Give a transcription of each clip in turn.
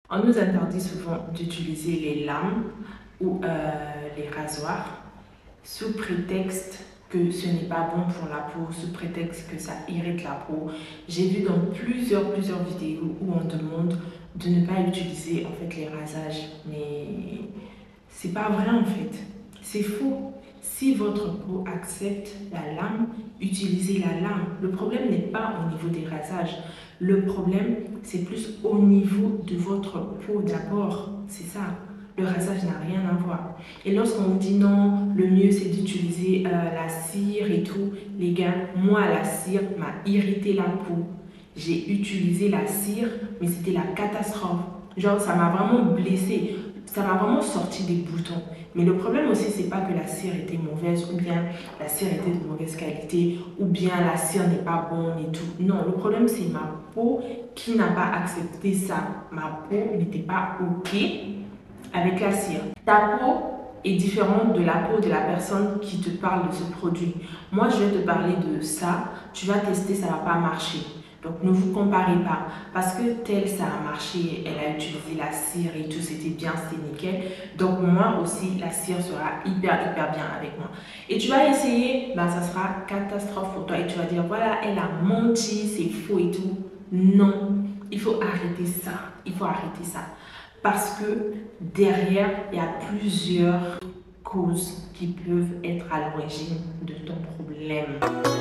On nous interdit souvent d'utiliser les lames ou les rasoirs sous prétexte que ce n'est pas bon pour la peau, sous prétexte que ça irrite la peau. J'ai vu dans plusieurs vidéos où on demande de ne pas utiliser en fait les rasages, mais c'est pas vrai en fait, c'est faux. Si votre peau accepte la lame, utilisez la lame. Le problème n'est pas au niveau des rasages. Le problème, c'est plus au niveau de votre peau d'abord. C'est ça. Le rasage n'a rien à voir. Et lorsqu'on vous dit non, le mieux c'est d'utiliser la cire et tout, les gars, moi la cire m'a irrité la peau. J'ai utilisé la cire, mais c'était la catastrophe. Genre, ça m'a vraiment blessée. Ça m'a vraiment sorti des boutons. Mais le problème aussi, c'est pas que la cire était mauvaise ou bien la cire était de mauvaise qualité ou bien la cire n'est pas bonne et tout. Non, le problème, c'est ma peau qui n'a pas accepté ça. Ma peau n'était pas OK avec la cire. Ta peau est différente de la peau de la personne qui te parle de ce produit. Moi, je vais te parler de ça. Tu vas tester, ça ne va pas marcher. Donc, ne vous comparez pas. Parce que tel, ça a marché, elle a utilisé la cire et tout, c'était bien, c'était nickel. Donc, moi aussi, la cire sera hyper bien avec moi. Et tu vas essayer, ben, ça sera catastrophe pour toi. Et tu vas dire, voilà, elle a menti, c'est faux et tout. Non, il faut arrêter ça. Il faut arrêter ça. Parce que derrière, il y a plusieurs causes qui peuvent être à l'origine de ton problème.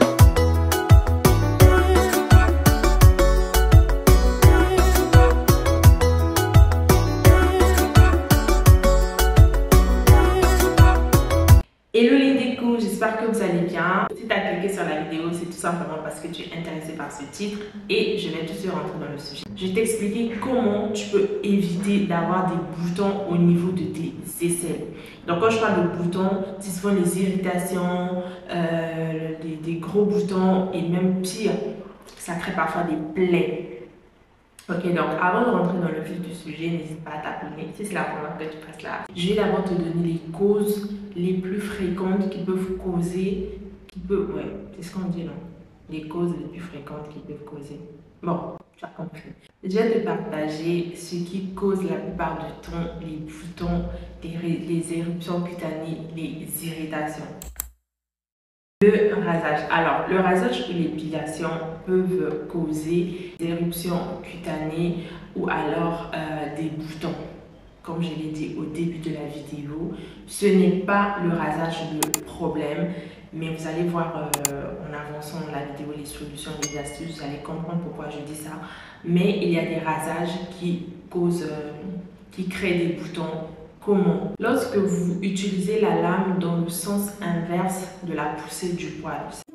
Hello les décos, j'espère que vous allez bien. Si tu as cliqué sur la vidéo, c'est tout simplement parce que tu es intéressé par ce titre et je vais tout de suite rentrer dans le sujet. Je vais t'expliquer comment tu peux éviter d'avoir des boutons au niveau de tes aisselles. Donc quand je parle de boutons, c'est souvent les irritations, des gros boutons et même pire, ça crée parfois des plaies. Ok, donc avant de rentrer dans le vif du sujet, n'hésite pas à t'abonner si c'est la première fois que tu passes là. Je vais d'abord te donner les causes les plus fréquentes qui peuvent causer, c'est ce qu'on dit non, les causes les plus fréquentes qui peuvent causer. Bon, tu as compris. Je vais te partager ce qui cause la plupart du temps les boutons, les éruptions cutanées, les irritations. Le rasage. Alors, le rasage ou l'épilation peuvent causer des éruptions cutanées ou alors des boutons. Comme je l'ai dit au début de la vidéo, ce n'est pas le rasage le problème, mais vous allez voir en avançant dans la vidéo les solutions, les astuces, vous allez comprendre pourquoi je dis ça. Mais il y a des rasages qui causent, qui créent des boutons. Comment? Lorsque vous utilisez la lame dans le sens inverse de la poussée du poil.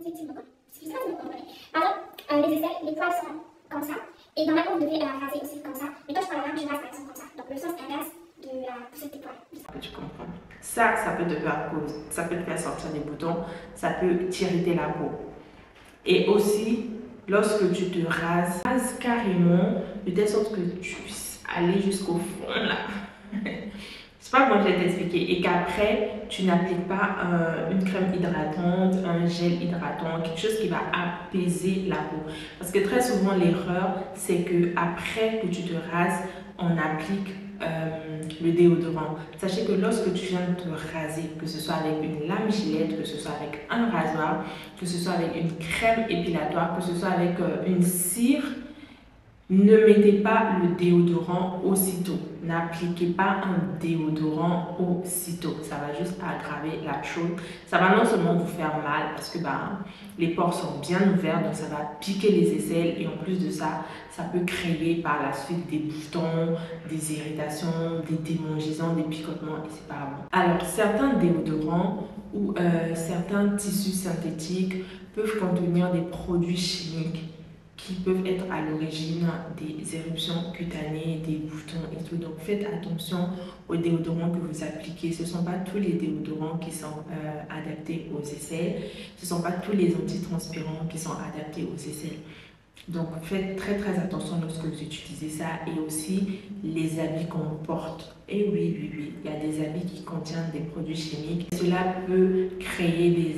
Par exemple, les aisselles, les poils sont comme ça. Et normalement, vous devez raser aussi comme ça. Mais quand je prends la lame, je rase par exemple comme ça. Donc le sens inverse de la poussée des poils. Tu comprends? Ça peut te faire cause. Ça peut te faire sortir des boutons. Ça peut t'irriter la peau. Et aussi, lorsque tu te rases, rase carrément de telle sorte que tu puisses aller jusqu'au fond là. Je sais pas comment je vais t'expliquer. Et qu'après, tu n'appliques pas une crème hydratante, un gel hydratant, quelque chose qui va apaiser la peau. Parce que très souvent, l'erreur, c'est que après que tu te rases, on applique le déodorant. Sachez que lorsque tu viens de te raser, que ce soit avec une lame gilette, que ce soit avec un rasoir, que ce soit avec une crème épilatoire, que ce soit avec une cire, ne mettez pas le déodorant aussitôt. N'appliquez pas un déodorant aussitôt. Ça va juste aggraver la chose. Ça va non seulement vous faire mal parce que les pores sont bien ouverts, donc ça va piquer les aisselles et en plus de ça, ça peut créer par la suite des boutons, des irritations, des démangeaisons, des picotements et c'est pas bon. Alors certains déodorants ou certains tissus synthétiques peuvent contenir des produits chimiques qui peuvent être à l'origine des éruptions cutanées, des boutons et tout. Donc faites attention aux déodorants que vous appliquez. Ce ne sont pas tous les déodorants qui sont adaptés aux aisselles. Ce ne sont pas tous les antitranspirants qui sont adaptés aux aisselles. Donc faites très attention lorsque vous utilisez ça et aussi les habits qu'on porte. Et oui, il y a des habits qui contiennent des produits chimiques. Cela peut créer des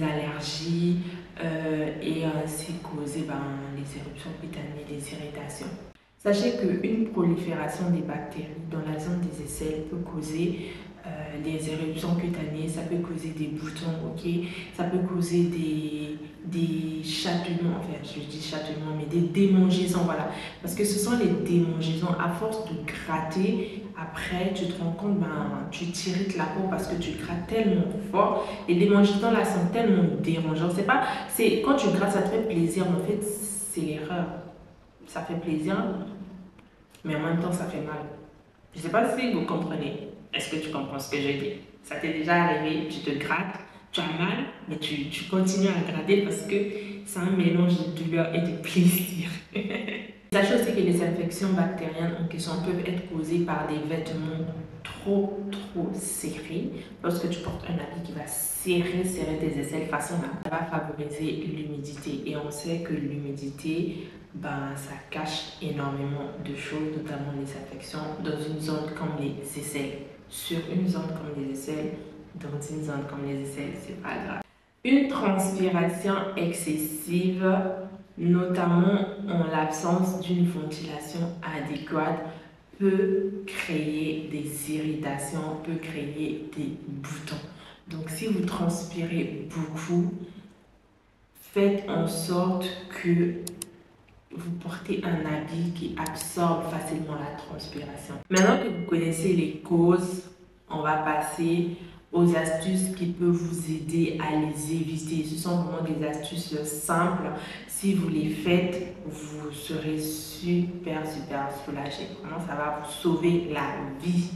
allergies et ainsi causer les éruptions cutanées, des irritations. Sachez qu'une prolifération des bactéries dans la zone des aisselles peut causer des éruptions cutanées, ça peut causer des boutons, ok, ça peut causer des chatouillements, enfin je dis chatouillements, mais des démangeaisons, voilà, parce que ce sont les démangeaisons, à force de gratter, après tu te rends compte, ben, tu t'irrites la peau parce que tu grattes tellement fort, les démangeaisons là sont tellement dérangeants, c'est quand tu grattes ça te fait plaisir, mais en fait c'est l'erreur, ça fait plaisir, mais en même temps ça fait mal. Je ne sais pas si vous comprenez. Est-ce que tu comprends ce que je dis? Ça t'est déjà arrivé, tu te grattes, tu as mal, mais tu continues à gratter parce que c'est un mélange de douleur et de plaisir. Sachez aussi que les infections bactériennes en question peuvent être causées par des vêtements trop serrés. Lorsque tu portes un habit qui va serrer tes aisselles façon là, ça va favoriser l'humidité. Et on sait que l'humidité, ben, ça cache énormément de choses, notamment les infections, dans une zone comme les aisselles. Sur une zone comme les aisselles, dans une zone comme les aisselles, c'est pas grave. Une transpiration excessive, notamment en l'absence d'une ventilation adéquate, peut créer des irritations, peut créer des boutons. Donc si vous transpirez beaucoup, faites en sorte que vous portez un habit qui absorbe facilement la transpiration. Maintenant que vous connaissez les causes, on va passer aux astuces qui peuvent vous aider à les éviter. Ce sont vraiment des astuces simples. Si vous les faites, vous serez super soulagé. Vraiment, ça va vous sauver la vie.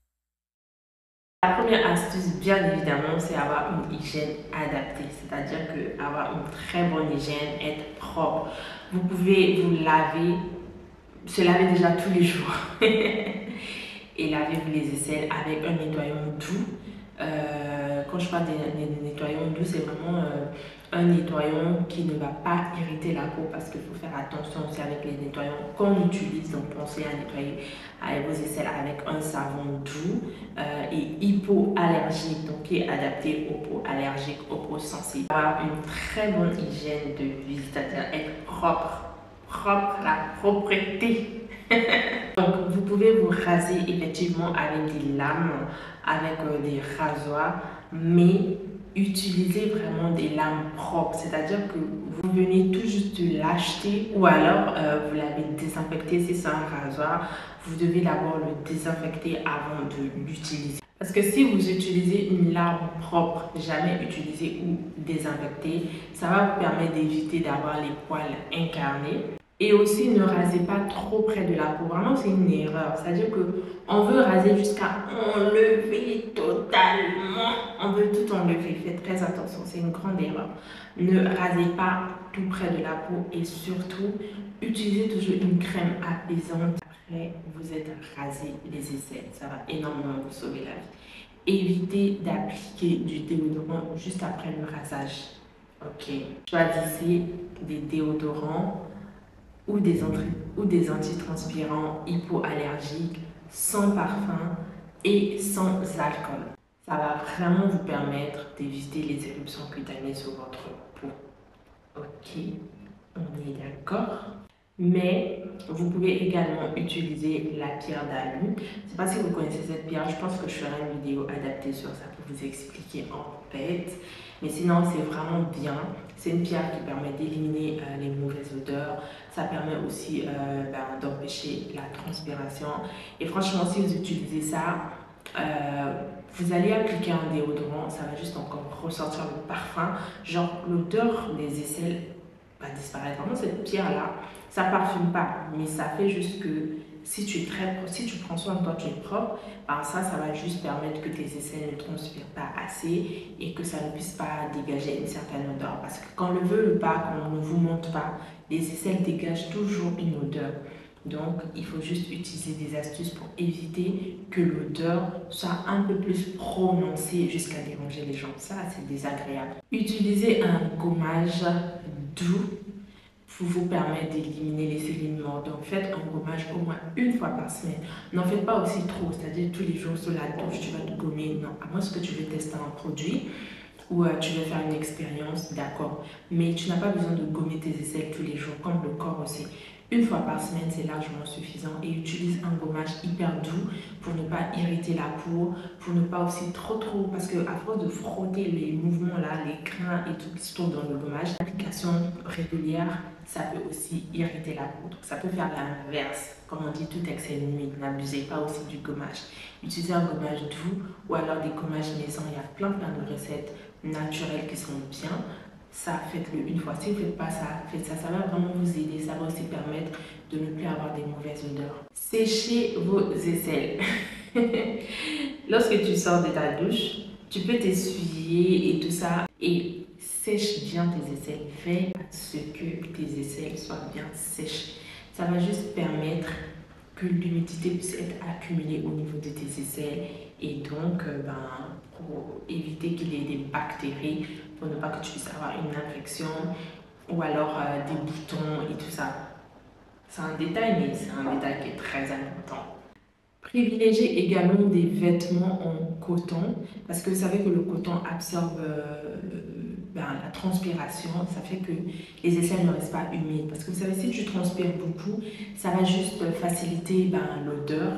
La première astuce, bien évidemment, c'est avoir une hygiène adaptée. C'est-à-dire que avoir une très bonne hygiène, être propre. Vous pouvez vous laver, se laver déjà tous les jours. Et lavez-vous les aisselles avec un nettoyant doux. Quand je parle de nettoyant doux, c'est vraiment un nettoyant qui ne va pas irriter la peau parce qu'il faut faire attention aussi avec les nettoyants qu'on utilise. Donc pensez à nettoyer vos aisselles avec un savon doux et hypoallergique, donc qui est adapté aux peaux allergiques, aux peaux sensibles. Avoir une très bonne hygiène de vie, c'est-à-dire être propre, la propreté. Donc vous pouvez vous raser effectivement avec des lames, avec des rasoirs, mais utilisez vraiment des lames propres, c'est-à-dire que vous venez tout juste de l'acheter ou alors vous l'avez désinfecté. Si c'est un rasoir, vous devez d'abord le désinfecter avant de l'utiliser. Parce que si vous utilisez une lame propre, jamais utilisée ou désinfectée, ça va vous permettre d'éviter d'avoir les poils incarnés. Et aussi, ne rasez pas trop près de la peau. Vraiment, c'est une erreur. C'est-à-dire qu'on veut raser jusqu'à enlever totalement. On veut tout enlever. Faites très attention. C'est une grande erreur. Ne rasez pas tout près de la peau. Et surtout, utilisez toujours une crème apaisante. Après, vous êtes rasé les aisselles. Ça va énormément vous sauver la vie. Évitez d'appliquer du déodorant juste après le rasage. Ok. Choisissez des déodorants ou des antitranspirants hypoallergiques, sans parfum et sans alcool. Ça va vraiment vous permettre d'éviter les éruptions cutanées sur votre peau. Ok, on est d'accord. Mais vous pouvez également utiliser la pierre d'alu. Je ne sais pas si vous connaissez cette pierre, je pense que je ferai une vidéo adaptée sur ça pour vous expliquer en fait. Mais sinon, c'est vraiment bien. C'est une pierre qui permet d'éliminer les mauvaises odeurs. Ça permet aussi d'empêcher la transpiration. Et franchement, si vous utilisez ça, vous allez appliquer un déodorant, ça va juste encore ressortir le parfum. Genre, l'odeur des aisselles va disparaître. Vraiment, cette pierre-là, ça parfume pas, mais ça fait juste que si tu prends soin de toi, tu es propre, ben ça va juste permettre que tes aisselles ne transpirent pas assez et que ça ne puisse pas dégager une certaine odeur. Parce que quand on le veut pas, quand on ne vous montre pas, les aisselles dégagent toujours une odeur. Donc, il faut juste utiliser des astuces pour éviter que l'odeur soit un peu plus prononcée jusqu'à déranger les gens. Ça, c'est désagréable. Utilisez un gommage doux pour vous permettre d'éliminer les cellules mortes. Donc, faites un gommage au moins une fois par semaine. N'en faites pas aussi trop, c'est-à-dire tous les jours sur la douche, tu vas te gommer. Non, à moins que tu veux tester un produit ou tu veux faire une expérience, d'accord. Mais tu n'as pas besoin de gommer tes aisselles tous les jours, comme le corps aussi. Une fois par semaine, c'est largement suffisant et utilise un gommage hyper doux pour ne pas irriter la peau, pour ne pas aussi trop, parce que à force de frotter les mouvements là, les grains et tout qui se trouve dans le gommage, l'application régulière, ça peut aussi irriter la peau. Donc ça peut faire l'inverse. Comme on dit, tout excès nuit. N'abusez pas aussi du gommage. Utilisez un gommage doux ou alors des gommages maison. Il y a plein de recettes naturelles qui sont bien. Ça, faites-le une fois. Si vous ne faites pas ça, faites ça. Ça va vraiment vous aider. Ça va aussi permettre de ne plus avoir des mauvaises odeurs. Séchez vos aisselles. Lorsque tu sors de ta douche, tu peux t'essuyer et tout ça. Et sèche bien tes aisselles. Fais à ce que tes aisselles soient bien sèches. Ça va juste permettre que l'humidité puisse être accumulée au niveau de tes aisselles et donc pour éviter qu'il y ait des bactéries, pour ne pas que tu puisses avoir une infection ou alors des boutons et tout ça. C'est un détail, mais c'est un détail qui est très important. Privilégiez également des vêtements en coton parce que vous savez que le coton absorbe la transpiration, ça fait que les aisselles ne restent pas humides. Parce que vous savez, si tu transpires beaucoup, ça va juste faciliter l'odeur.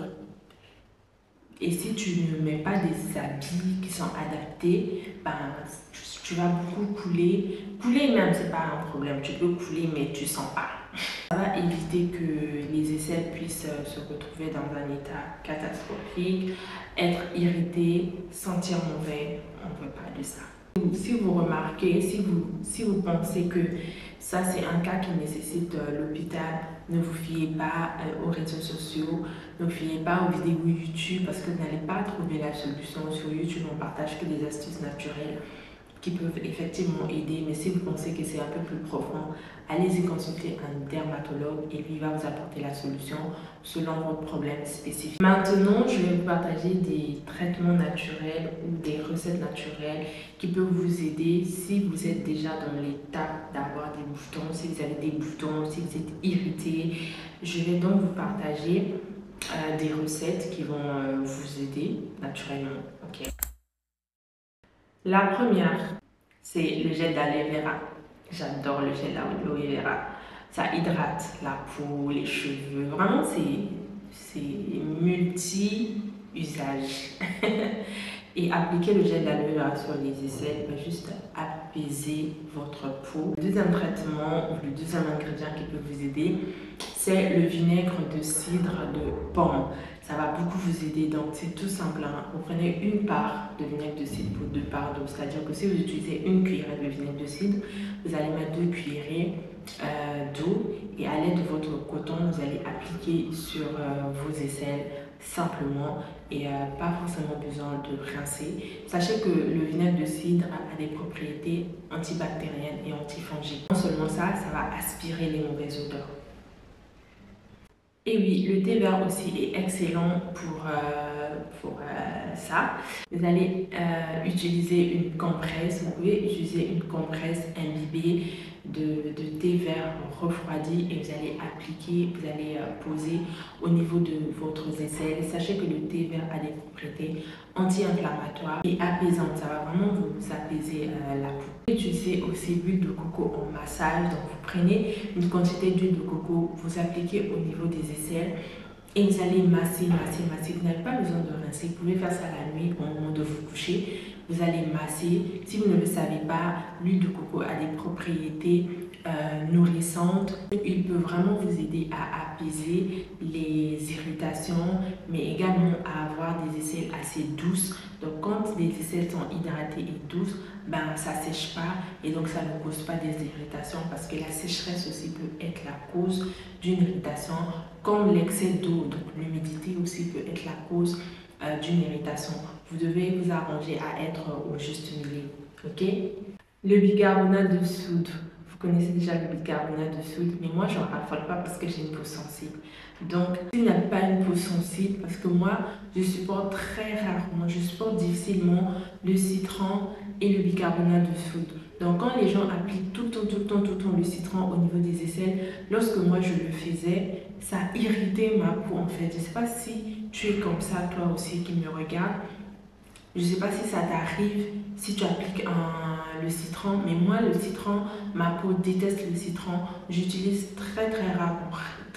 Et si tu ne mets pas des habits qui sont adaptés, tu vas beaucoup couler. Couler même, c'est pas un problème. Tu peux couler, mais tu sens pas. Ça va éviter que les aisselles puissent se retrouver dans un état catastrophique, être irritées, sentir mauvais. On ne veut pas de ça. Si vous remarquez, si vous pensez que ça c'est un cas qui nécessite l'hôpital, ne vous fiez pas aux réseaux sociaux, ne vous fiez pas aux vidéos YouTube parce que vous n'allez pas trouver la solution. Sur YouTube, on partage que des astuces naturelles qui peuvent effectivement aider, mais si vous pensez que c'est un peu plus profond, allez-y consulter un dermatologue et lui va vous apporter la solution selon votre problème spécifique. Maintenant, je vais vous partager des traitements naturels ou des recettes naturelles qui peuvent vous aider si vous êtes déjà dans l'état d'avoir des boutons, si vous avez des boutons, si vous êtes irrité. Je vais donc vous partager des recettes qui vont vous aider naturellement. Okay. La première, c'est le gel d'aloe vera. J'adore le gel d'aloe vera. Ça hydrate la peau, les cheveux. Vraiment, c'est multi-usage. Et appliquer le gel d'aloe vera sur les aisselles va juste apaiser votre peau. Le deuxième traitement, ou le deuxième ingrédient qui peut vous aider, c'est le vinaigre de cidre de pomme. Ça va beaucoup vous aider, donc c'est tout simple. Vous prenez une part de vinaigre de cidre pour 2 parts d'eau, c'est-à-dire que si vous utilisez une cuillerée de vinaigre de cidre, vous allez mettre 2 cuillerées d'eau et à l'aide de votre coton, vous allez appliquer sur vos aisselles simplement et pas forcément besoin de rincer. Sachez que le vinaigre de cidre a des propriétés antibactériennes et antifongiques. Non seulement ça, ça va aspirer les mauvaises odeurs. Et oui, le thé vert aussi est excellent pour ça. Vous allez utiliser une compresse, vous pouvez utiliser une compresse imbibée de thé vert refroidi et vous allez appliquer, vous allez poser au niveau de votre aisselle. Sachez que le thé vert a des propriétés anti-inflammatoires et apaisantes. Ça va vraiment vous apaiser la peau. Utilisez aussi l'huile de coco en massage. Donc vous prenez une quantité d'huile de coco, vous appliquez au niveau des aisselles et vous allez masser. Vous n'avez pas besoin de rincer. Vous pouvez faire ça la nuit au moment de vous coucher. Vous allez masser. Si vous ne le savez pas, l'huile de coco a des propriétés nourrissantes. Il peut vraiment vous aider à apaiser les irritations, mais également à avoir des aisselles assez douces. Donc quand les aisselles sont hydratées et douces, ça ne sèche pas et donc ça ne cause pas des irritations parce que la sécheresse aussi peut être la cause d'une irritation, comme l'excès d'eau, donc l'humidité aussi peut être la cause d'une irritation. Vous devez vous arranger à être au juste milieu, ok? Le bicarbonate de soude. Vous connaissez déjà le bicarbonate de soude, mais moi, je n'en raffole pas parce que j'ai une peau sensible. Donc, si vous n'avez pas une peau sensible, parce que moi, je supporte très rarement, je supporte difficilement le citron et le bicarbonate de soude. Donc, quand les gens appliquent tout le temps le citron au niveau des aisselles, lorsque moi, je le faisais, ça irritait ma peau en fait. Je ne sais pas si tu es comme ça, toi aussi, qui me regarde. Je ne sais pas si ça t'arrive, si tu appliques le citron, mais moi, le citron, ma peau déteste le citron. J'utilise très rarement,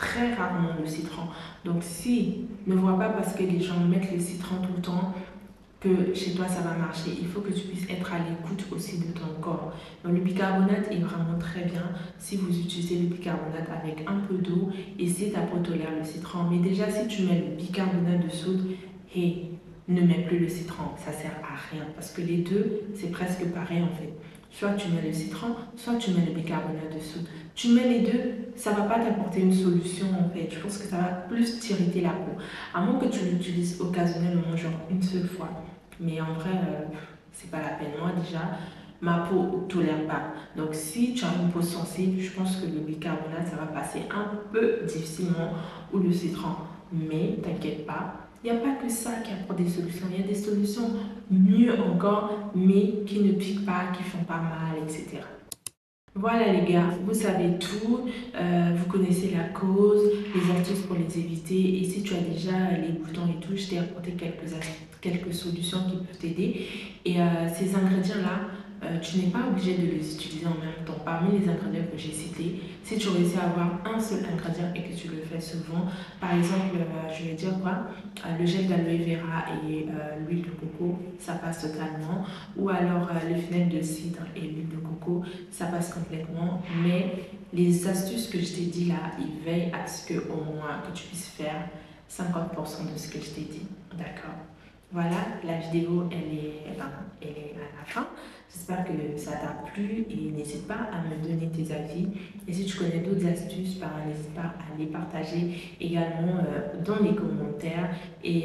très rarement le citron. Donc si, ne vois pas parce que les gens mettent le citron tout le temps que chez toi ça va marcher. Il faut que tu puisses être à l'écoute aussi de ton corps. Donc le bicarbonate est vraiment très bien si vous utilisez le bicarbonate avec un peu d'eau et si ta peau tolère le citron. Mais déjà si tu mets le bicarbonate de soude, hey, ne mets plus le citron, ça sert à rien parce que les deux c'est presque pareil en fait. Soit tu mets le citron, soit tu mets le bicarbonate de soude. Tu mets les deux, ça ne va pas t'apporter une solution en fait. Je pense que ça va plus t'irriter la peau. À moins que tu l'utilises occasionnellement, genre une seule fois. Mais en vrai, c'est pas la peine. Moi déjà, ma peau ne tolère pas. Donc si tu as une peau sensible, je pense que le bicarbonate, ça va passer un peu difficilement ou le citron. Mais t'inquiète pas. Il n'y a pas que ça qui apporte des solutions. Il y a des solutions mieux encore, mais qui ne piquent pas, qui font pas mal, etc. Voilà les gars, vous savez tout, vous connaissez la cause, les astuces pour les éviter et si tu as déjà les boutons et tout, je t'ai apporté quelques solutions qui peuvent t'aider. Et ces ingrédients-là, tu n'es pas obligé de les utiliser en même temps. Parmi les ingrédients que j'ai cités, si tu réussis à avoir un seul ingrédient et que tu le fais souvent, par exemple, je vais dire quoi, le gel d'aloe vera et l'huile de coco, ça passe totalement. Ou alors le vinaigre de cidre et l'huile de coco, ça passe complètement. Mais les astuces que je t'ai dit là, ils veillent à ce que au moins que tu puisses faire 50% de ce que je t'ai dit. D'accord? Voilà, la vidéo elle est à la fin. J'espère que ça t'a plu et n'hésite pas à me donner tes avis. Et si tu connais d'autres astuces, n'hésite pas à les partager également dans les commentaires. Et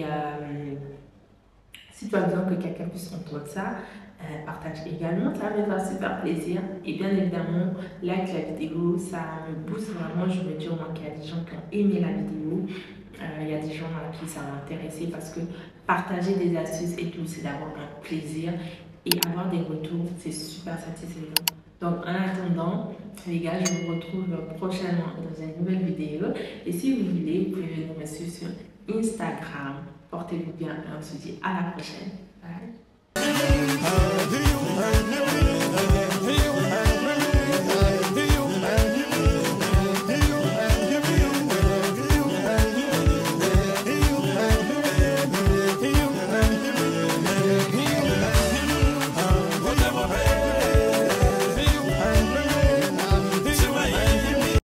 si tu as besoin que quelqu'un puisse entendre ça, partage également, ça va me faire super plaisir. Et bien évidemment, like la vidéo, ça me booste vraiment. Je me dis au moins qu'il y a des gens qui ont aimé la vidéo. Il y a des gens à qui ça va intéresser parce que partager des astuces et tout, c'est d'avoir un plaisir et avoir des retours, c'est super satisfaisant. Donc en attendant, les gars, je vous retrouve prochainement dans une nouvelle vidéo. Et si vous voulez, vous pouvez venir me suivre sur Instagram. Portez-vous bien et on se dit à la prochaine. Bye.